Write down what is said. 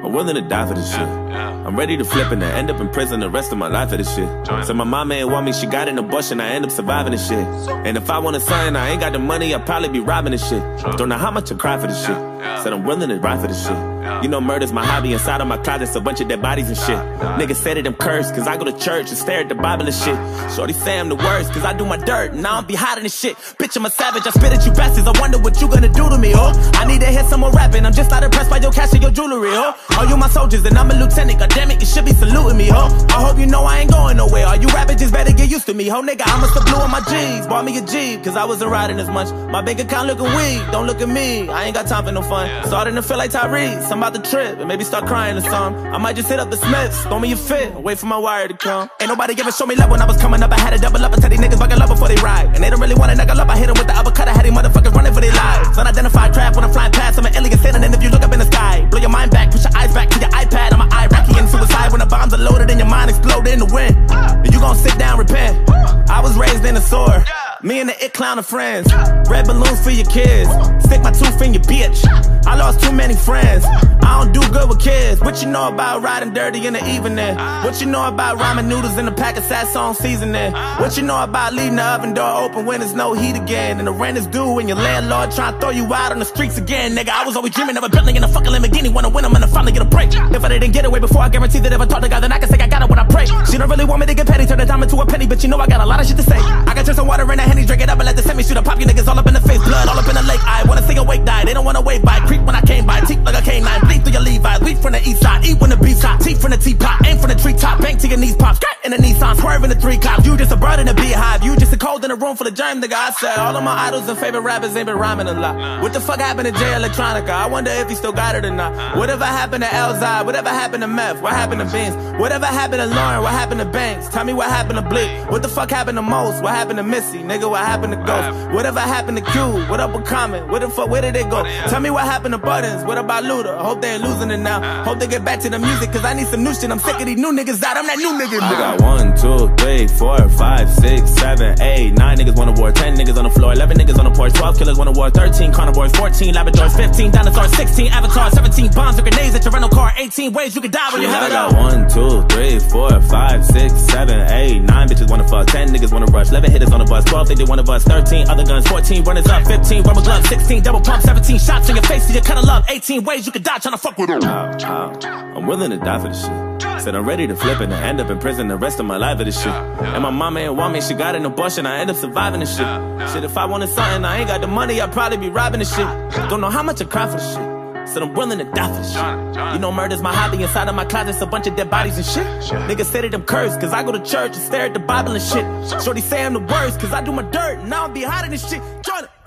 I'm willing to die for this shit. I'm ready to flip and end up in prison the rest of my life for this shit. So my mama ain't want me, she got an abortion, I end up surviving this shit. And if I want a son, I ain't got the money, I'll probably be robbing this shit. Don't know how much I cry for this shit. Said I'm willing to ride for this shit. You know murder's my hobby, inside of my closet's a bunch of dead bodies and shit. Niggas said that I'm cursed, cause I go to church and stare at the Bible and shit. Shorty say I'm the worst, cause I do my dirt, and I don't be hiding this shit. Bitch, I'm a savage, I spit at you bastards, I wonder what you gonna do to me, oh. I need to hear some more rapping, I'm just not impressed by your cash and your jewelry, oh. All you my soldiers, and I'm a lieutenant, goddammit, you should be saluting me, oh. I hope you know I ain't going nowhere, all you rappers just better get used to me, ho nigga, I must have blew on my G's, bought me a Jeep, cause I wasn't riding as much. My bank account looking weak, don't look at me, I ain't got time for no fun. Starting to feel like Tyrese, I'm about to trip, and maybe start crying or something. I might just hit up the Smiths, throw me a fit, wait for my wire to come. Ain't nobody ever show me love when I was coming up, I had to double up and tell these niggas buckle up before they ride. And they don't really wanna knuckle up, I hit them with the uppercut, I had these motherfuckers running for their lives. Unidentified craft when I'm flying past, I'm an alien standing, and if you look up in the sky, blow your mind back, push your eyes back to your iPad, I'm an Iraqi and suicide when the bombs are loaded and your mind exploded in the wind. And you gon' sit down, repent. I was raised in a sword. Me and the it clown are friends. Red balloons for your kids. Stick my tooth in your bitch. I lost too many friends. I don't do good with kids. What you know about riding dirty in the evening? What you know about ramen noodles in a pack of Saison seasoning? What you know about leaving the oven door open when there's no heat again? And the rent is due and your landlord trying to throw you out on the streets again. Nigga, I was always dreaming of a building in a fucking Lamborghini. Wanna win them and I finally get a break. If I didn't get away before, I guarantee that if I talk to God, then I can say I got it when I pray. She don't really want me to get petty, turn a dime into a penny, but you know I got a lot of shit to say. I can turn some water in a Henny, drink it up and let the semi shoot up, pop you niggas all up in the face, blood all up in the lake. I wanna see awake die, they don't wanna wave by. Creep when I came by, teeth like a canine, bleed through your Levi's. Weed from the east side, eat when the beat's hot, teeth from the teapot, aim from the treetop, bank to your knees pop, skirt in the Nissan, swerve in the 3 cops. You just a bird in a beehive, you just a cold in a room full of germ, nigga. I said all of my idols and favorite rappers ain't been rhyming a lot. What the fuck happened to Jay Electronica? I wonder if he still got it or not. Whatever happened to Elzai? Whatever happened to Meth? What happened to Beans? Whatever happened to Lauren? What happened to Banks? Tell me what happened to Bleak? What the fuck happened to Most? What happened to Missy? Nigga, what happened to Ghost? Whatever happened to Q? What up with Common? Where the fuck, where did they go? Tell me what happened to Buttons? What about Luda? Hope they ain't losing it now. Hope they get back to the music, cause I need some new shit. I'm sick of these new niggas out. I'm that new nigga now. I got 1, 2, 3, 4, 5, 6, 7, 8, 9 niggas wanna war, 10 niggas on the floor, 11 niggas on the porch, 12 killers wanna war, 13 carnivores, 14 Labradors, 15 dinosaurs, 16 avatars, 17 bombs or grenades at your rental car, 18 ways you can die when you have it all. I got 1, 2, 3, 4, 5, 6, 7, 8, 9 bitches wanna fuck, 10 niggas wanna rush, 11 hitters on the bus, 12 think they wanna bust, 13 other guns, 14 runners up, 15 rubber gloves, 16 double pump, 17 shots in your face to your kind of love, 18 ways you can die trying to fuck with them. I'm willing to die for this shit. Said I'm ready to flip and end up in prison the rest of my life for this shit. And my mama ain't want me, she got an abortion, I end up surviving this shit. Shit, if I wanted something, I ain't got the money, I'd probably be robbing this shit. Don't know how much I cry for this shit. Said I'm willing to die for this shit. You know murder's my hobby, inside of my closet's a bunch of dead bodies and shit. Niggas say that I'm cursed, cause I go to church and stare at the Bible and shit. Shorty say I'm the worst, cause I do my dirt, and I don't be hiding this shit. Join it.